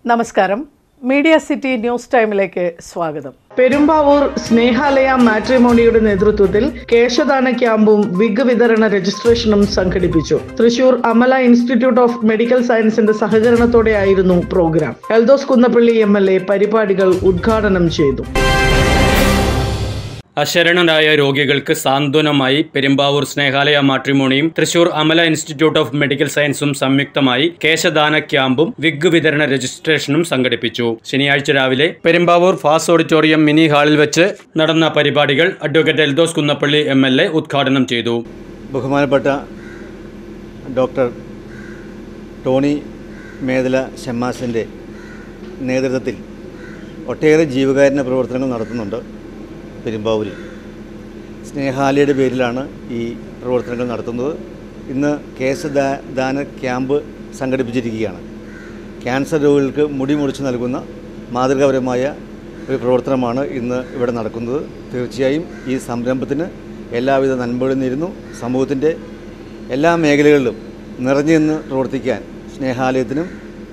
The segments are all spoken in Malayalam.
നമസ്കാരം. മീഡിയ സിറ്റി ന്യൂസ് ടൈമിലേക്ക് സ്വാഗതം. പെരുമ്പാവൂർ സ്നേഹാലയ മാട്രിമോണിയുടെ നേതൃത്വത്തിൽ കേശദാന ക്യാമ്പും വിഗ് വിതരണ രജിസ്ട്രേഷനും സംഘടിപ്പിച്ചു. Thrissur Amala institute of medical സയൻസിന്റെ സഹകരണത്തോടെയായിരുന്നു പ്രോഗ്രാം. എൽദോസ് കുന്നപ്പള്ളി MLA പരിപാടികൾ ഉദ്ഘാടനം ചെയ്തു. അശരണരായ രോഗികൾക്ക് സാന്ത്വനമായി പെരുമ്പാവൂർ സ്നേഹാലയ മാട്രിമോണിയും Thrissur Amala institute of medical സയൻസും സംയുക്തമായി കേശദാന ക്യാമ്പും വിഗ് വിതരണ രജിസ്ട്രേഷനും സംഘടിപ്പിച്ചു. ശനിയാഴ്ച രാവിലെ പെരുമ്പാവൂർ ഫാസ് ഓഡിറ്റോറിയം മിനി ഹാളിൽ വെച്ച് നടന്ന പരിപാടികൾ അഡ്വക്കേറ്റ് എൽദോസ് കുന്നപ്പള്ളി MLA ഉദ്ഘാടനം ചെയ്തു. ബഹുമാനപ്പെട്ട ഡോക്ടർ ടോണി മേദല ഷമ്മാസിൻ്റെ നേതൃത്വത്തിൽ ഒട്ടേറെ ജീവകാരുണ്യ പ്രവർത്തനങ്ങൾ നടത്തുന്നുണ്ട്. പെരുമ്പാവൂരിൽ സ്നേഹാലയയുടെ പേരിലാണ് ഈ പ്രവർത്തനങ്ങൾ നടത്തുന്നത്. ഇന്ന് കേശദാന ക്യാമ്പ് സംഘടിപ്പിച്ചിരിക്കുകയാണ്. ക്യാൻസർ രോഗികൾക്ക് മുടി മുറിച്ച് നൽകുന്ന മാതൃകാപരമായ ഒരു പ്രവർത്തനമാണ് ഇന്ന് ഇവിടെ നടക്കുന്നത്. തീർച്ചയായും ഈ സംരംഭത്തിന് എല്ലാവിധ നന്മകളും നേരുന്നു. സമൂഹത്തിൻ്റെ എല്ലാ മേഖലകളിലും നിറഞ്ഞു നിന്ന് പ്രവർത്തിക്കാൻ സ്നേഹാലയത്തിനും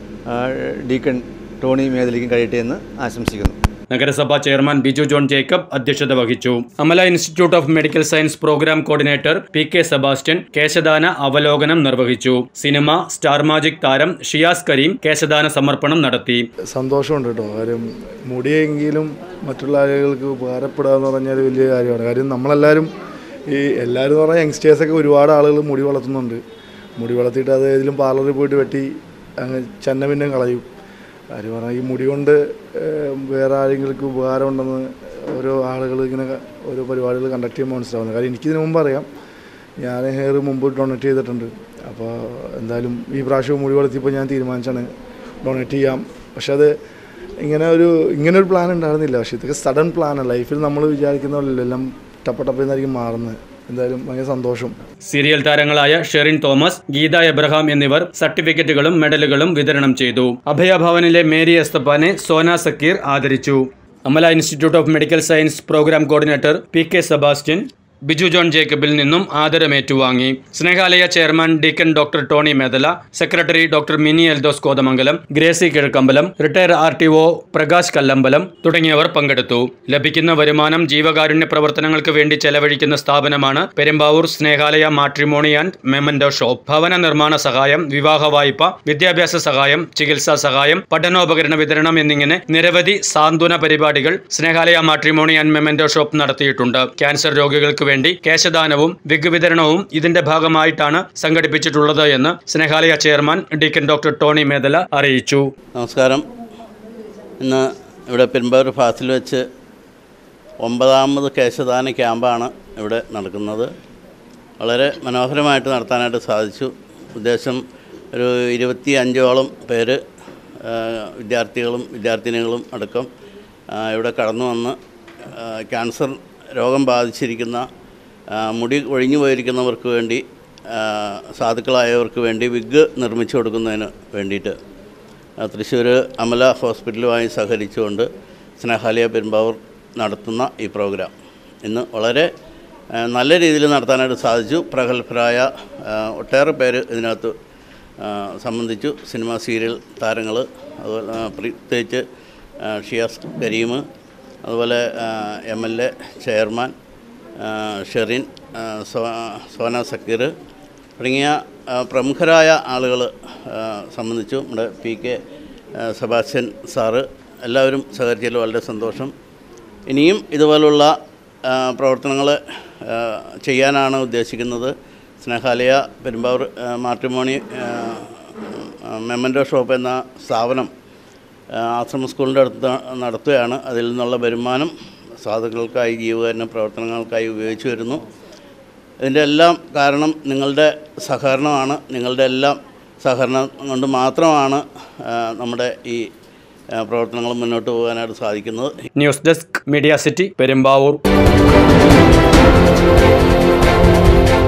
ഡീക്കൺ ടോണി മേദലയ്ക്കും കഴിയട്ടെ എന്ന് ആശംസിക്കുന്നു. നഗരസഭാ ചെയർമാൻ ബിജു ജോൺ ജേക്കബ് അധ്യക്ഷത വഹിച്ചു. Amala institute of medical science programme coordinator PK Sebastian കേശദാന അവലോകനം നിർവഹിച്ചു. സിനിമ സ്റ്റാർ മാജിക് താരം ഷിയാസ് കരീം കേശദാന സമർപ്പണം നടത്തി. സന്തോഷമുണ്ട് കേട്ടോ. കാര്യം മുടിയെങ്കിലും മറ്റുള്ള ആളുകൾക്ക് ഉപകാരപ്പെടുക എന്ന് പറഞ്ഞാൽ വലിയ കാര്യമാണ്. കാര്യം നമ്മളെല്ലാവരും എല്ലാവരും എന്ന് പറഞ്ഞാൽ യങ്സ്റ്റേഴ്സൊക്കെ ഒരുപാട് ആളുകൾ മുടി വളർത്തുന്നുണ്ട്. മുടി വളർത്തിയിട്ട് അത് ഏതെങ്കിലും പാർലറിൽ പോയിട്ട് വെട്ടി അങ്ങ് ചന്ന കളയും. കാര്യം പറഞ്ഞാൽ ഈ മുടി കൊണ്ട് വേറെ ആരെങ്കിലും ഉപകാരമുണ്ടെന്ന് ഓരോ ആളുകൾ ഇങ്ങനെ ഓരോ പരിപാടികൾ കണ്ടക്ട് ചെയ്യുമ്പോൾ മനസ്സിലാവുന്നത്. കാര്യം എനിക്കിതിന് മുമ്പ് അറിയാം. ഞാൻ ഹെയർ മുമ്പ് ഡൊണേറ്റ് ചെയ്തിട്ടുണ്ട്. അപ്പോൾ എന്തായാലും ഈ പ്രാവശ്യം മുടി വളർത്തിയപ്പോൾ ഞാൻ തീരുമാനിച്ചാണ് ഡൊണേറ്റ് ചെയ്യാം. പക്ഷെ അത് ഇങ്ങനൊരു പ്ലാൻ ഉണ്ടായിരുന്നില്ല. പക്ഷേ ഇതൊക്കെ സഡൻ പ്ലാനാണ്. ലൈഫിൽ നമ്മൾ വിചാരിക്കുന്ന പോലെ എല്ലാം ടപ്പട്ടപ്പന്നായിരിക്കും മാറുന്നത്. എന്തായാലും ഭയങ്കര സന്തോഷം. സീരിയൽ താരങ്ങളായ ഷെറിൻ തോമസ്, ഗീത എബ്രഹാം എന്നിവർ സർട്ടിഫിക്കറ്റുകളും മെഡലുകളും വിതരണം ചെയ്തു. അഭയഭവനിലെ മേരി എസ്തപ്പാനെ സോന സക്കീർ ആദരിച്ചു. Amala institute of medical science programme coordinator PK Sebastian Biju John ജേക്കബിൽ നിന്നും ആദരമേറ്റുവാങ്ങി. Snehalaya chairman deacon doctor Tony Medala, secretary doctor Mini Eldhose Kothamangalam, Gracy Kizhakkambalam, retire RTO Prakash Kallambalam തുടങ്ങിയവർ പങ്കെടുത്തു. ലഭിക്കുന്ന വരുമാനം ജീവകാരുണ്യ പ്രവർത്തനങ്ങൾക്ക് വേണ്ടി ചെലവഴിക്കുന്ന സ്ഥാപനമാണ് Perumbavoor Snehalaya matrimony and memento shop. ഭവന നിർമ്മാണ സഹായം, വിവാഹ വായ്പ, വിദ്യാഭ്യാസ സഹായം, ചികിത്സാ സഹായം, പഠനോപകരണ വിതരണം എന്നിങ്ങനെ നിരവധി സാന്ത്വന പരിപാടികൾ Snehalaya matrimony and memento shop നടത്തിയിട്ടുണ്ട്. ക്യാൻസർ രോഗികൾക്ക് വേണ്ടി കേശദാനവും വിഗ് വിതരണവും ഇതിന്റെ ഭാഗമായിട്ടാണ് സംഘടിപ്പിച്ചിട്ടുള്ളത് എന്ന് Snehalaya chairman deacon doctor Tony Medala അറിയിച്ചു. നമസ്കാരം. ഇന്ന് ഇവിടെ പെരുമ്പാവൂർ ഫാസിൽ വെച്ച് 9ാമത് കേശദാന ക്യാമ്പാണ് ഇവിടെ നടക്കുന്നത്. വളരെ മനോഹരമായിട്ട് നടത്താനായിട്ട് സാധിച്ചു. ഉദ്ദേശം ഒരു 25ഓളം പേര് വിദ്യാർത്ഥികളും വിദ്യാർത്ഥിനികളും അടക്കം ഇവിടെ കടന്നു വന്ന് ക്യാൻസർ രോഗം ബാധിച്ചിരിക്കുന്ന മുടി ഒഴിഞ്ഞു പോയിരിക്കുന്നവർക്ക് വേണ്ടി സാധുക്കളായവർക്ക് വേണ്ടി വിഗ് നിർമ്മിച്ചു കൊടുക്കുന്നതിന് വേണ്ടിയിട്ട് തൃശ്ശൂർ അമല ഹോസ്പിറ്റലുമായി സഹകരിച്ചുകൊണ്ട് സ്നേഹാലയ പെരുമ്പാവൂർ നടത്തുന്ന ഈ പ്രോഗ്രാം ഇന്ന് വളരെ നല്ല രീതിയിൽ നടത്താനായിട്ട് സാധിച്ചു. പ്രഗത്ഭരായ ഒട്ടേറെ പേര് ഇതിനകത്ത് സംബന്ധിച്ചു. സിനിമ സീരിയൽ താരങ്ങൾ, അതുപോലെ പ്രത്യേകിച്ച് ഷിയാസ് കരീം, അതുപോലെ MLA ചെയർമാൻ ഷെറിൻ, സോന സക്കീർ തുടങ്ങിയ പ്രമുഖരായ ആളുകൾ സംബന്ധിച്ചു. നമ്മുടെ PK സെബാസ്റ്റ്യൻ സാറ് എല്ലാവരും സഹകരിച്ചതിൽ വളരെ സന്തോഷം. ഇനിയും ഇതുപോലുള്ള പ്രവർത്തനങ്ങൾ ചെയ്യാനാണ് ഉദ്ദേശിക്കുന്നത്. Snehalaya Perumbavoor matrimony memento shop എന്ന സ്ഥാപനം ആശ്രമ സ്കൂളിൻ്റെ അടുത്ത് നടത്തുകയാണ്. അതിൽ നിന്നുള്ള വരുമാനം സാധുക്കൾക്കായി ജീവകാരുണ്യ പ്രവർത്തനങ്ങൾക്കായി ഉപയോഗിച്ചു വരുന്നു. ഇതിൻ്റെ എല്ലാം കാരണം നിങ്ങളുടെ സഹകരണമാണ്. നിങ്ങളുടെ എല്ലാം സഹകരണം കൊണ്ട് മാത്രമാണ് നമ്മുടെ ഈ പ്രവർത്തനങ്ങൾ മുന്നോട്ട് പോകാനായിട്ട് സാധിക്കുന്നത്. News desk media city Perumbavoor.